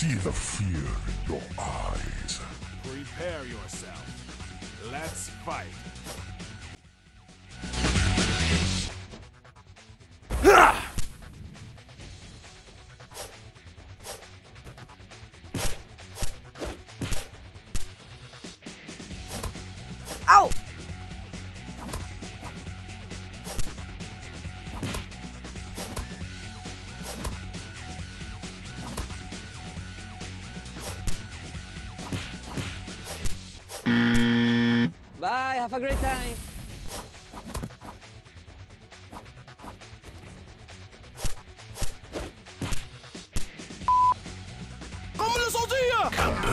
see the fear in your eyes. Prepare yourself. Let's fight. Ow! Bye, have a great time. ¡Vámonos al día!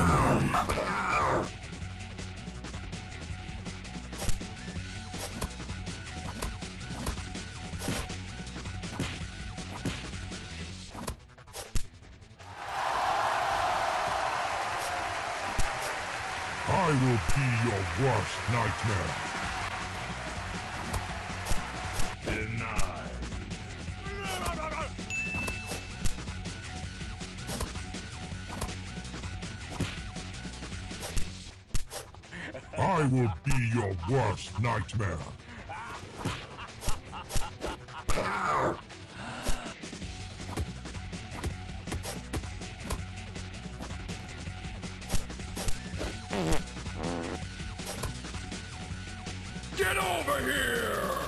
I will be your worst nightmare. Denied. I will be your worst nightmare. Get over here!